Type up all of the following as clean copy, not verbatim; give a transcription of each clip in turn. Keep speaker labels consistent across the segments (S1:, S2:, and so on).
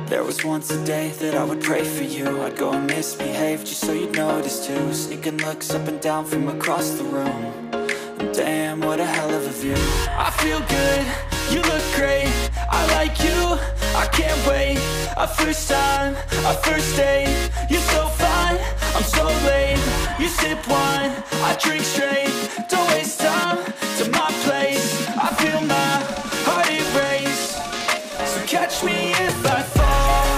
S1: There was once a day that I would pray for you. I'd go and misbehave just so you'd notice too. Sneaking looks up and down from across the room. And damn, what a hell of a view. I feel good, you look great, I like you, I can't wait. A first time, a first date. You're so fine, I'm so late. You sip wine, I drink straight. Don't waste time to my place. I feel my heart erase. So catch me if I fall.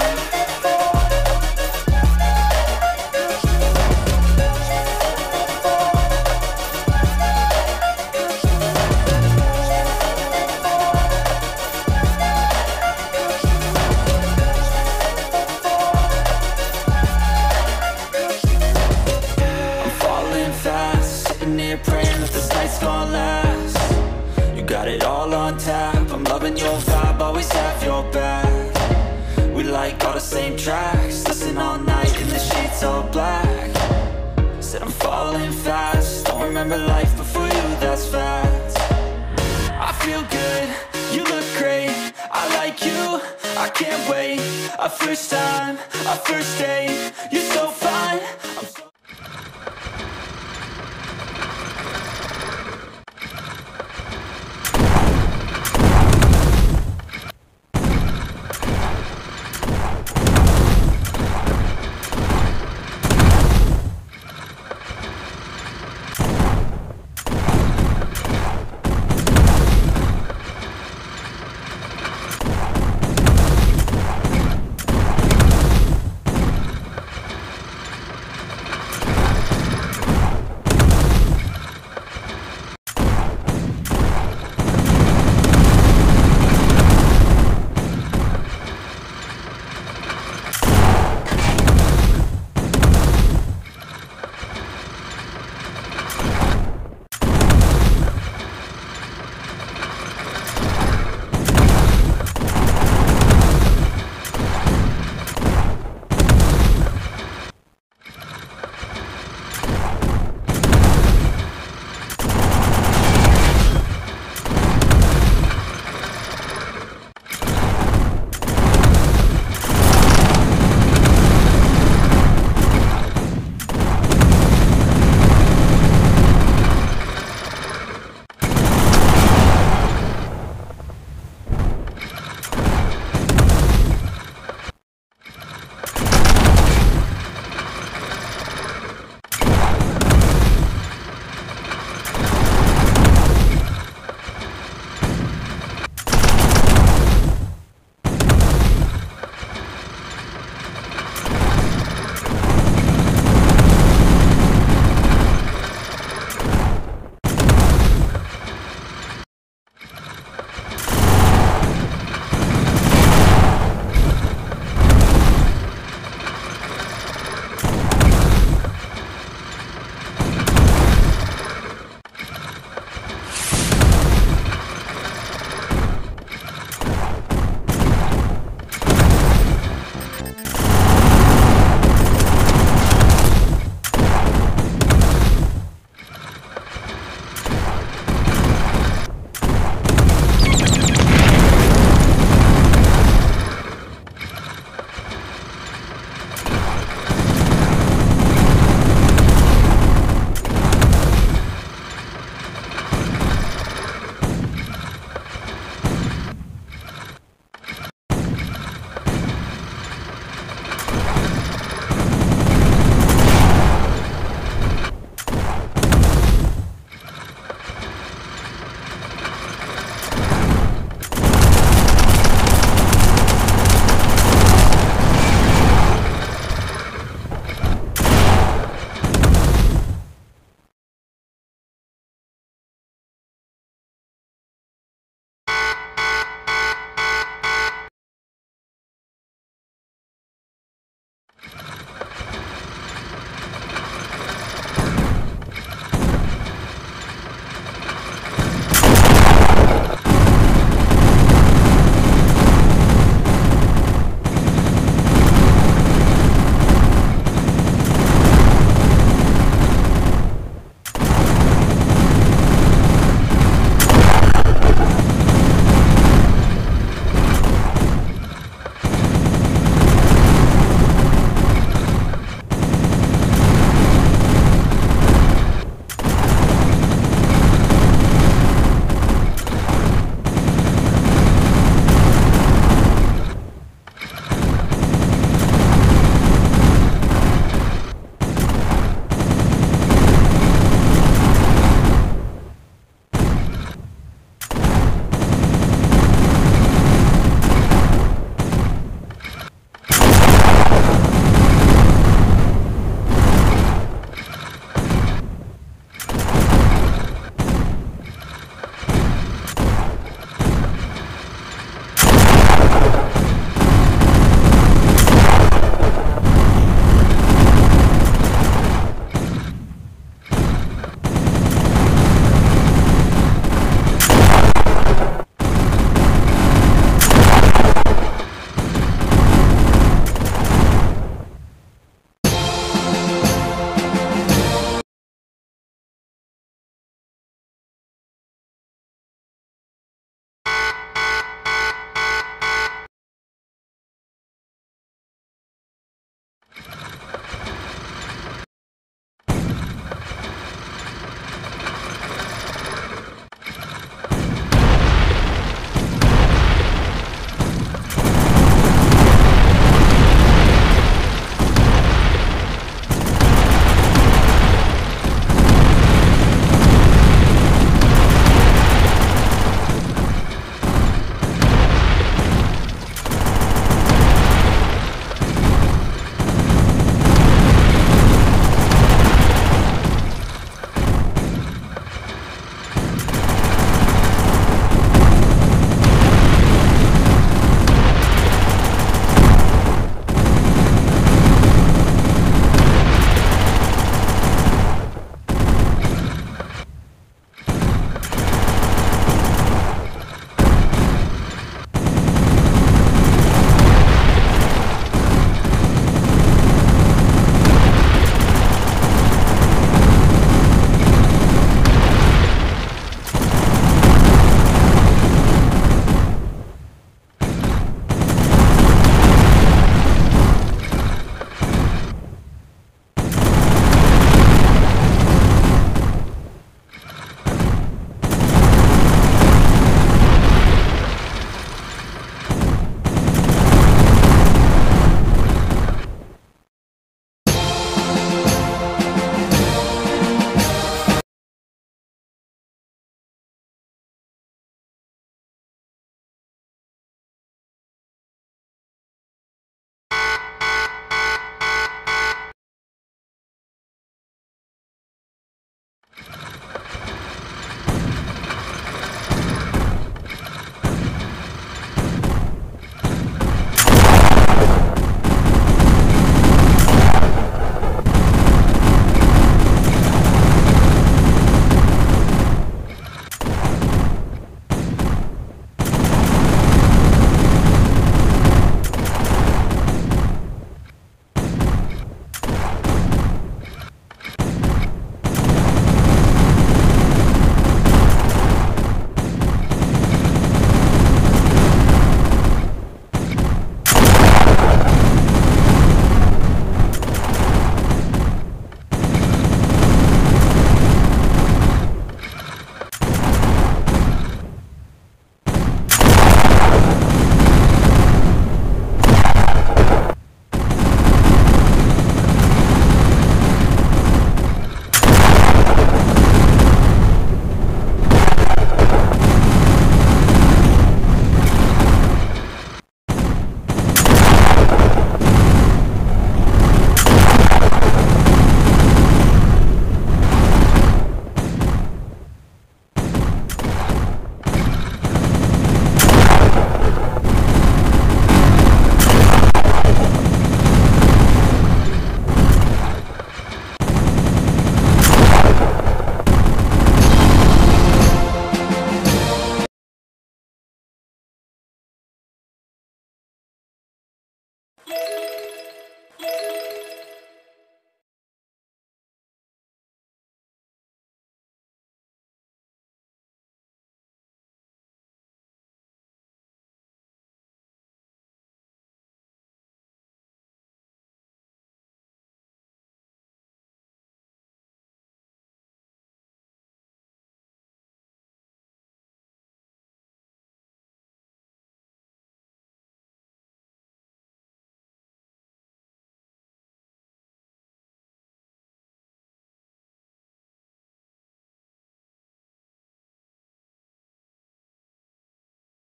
S1: Praying that this night's gonna last. You got it all on tap, I'm loving your vibe, always have your back. We like all the same tracks, listen all night in the sheets all black. Said I'm falling fast, don't remember life before you, that's fact. I feel good, you look great, I like you, I can't wait. A first time, a first date. You're so fine, I'm so